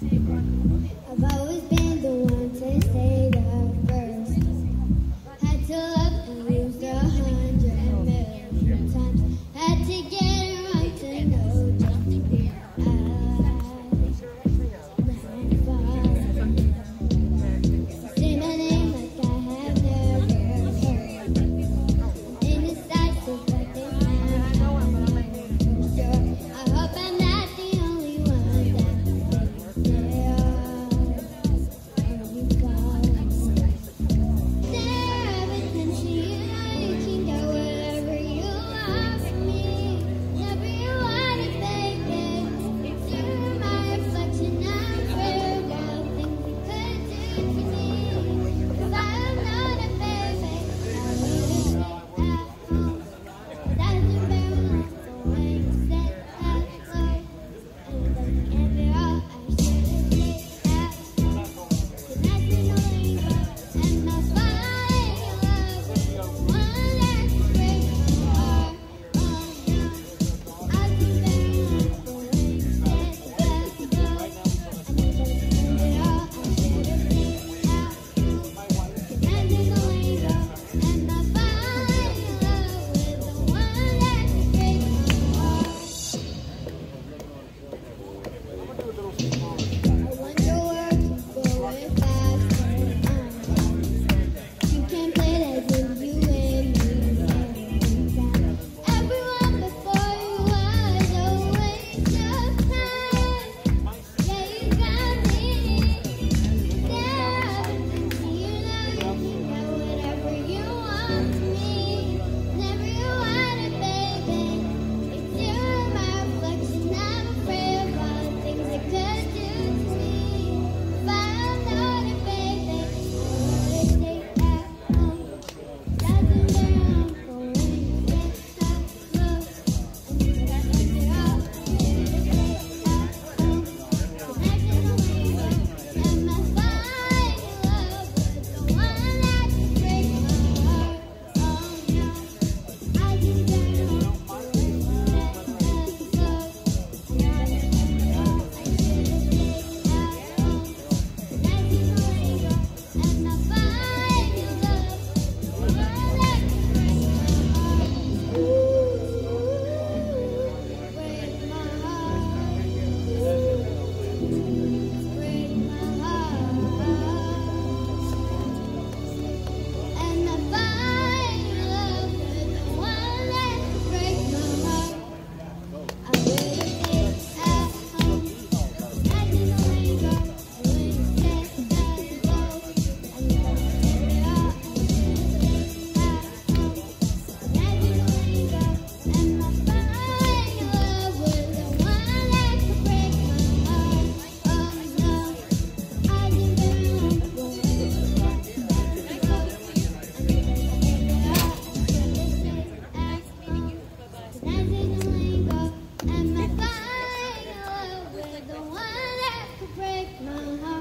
I've always been the one to say the first. Had to love and lose 100,000,000 times. Had to get it right to know just to be alive. Say my name like I have never heard. Indecisive like they found sure. I hope I'm not the only one that thinks they are. Break my heart.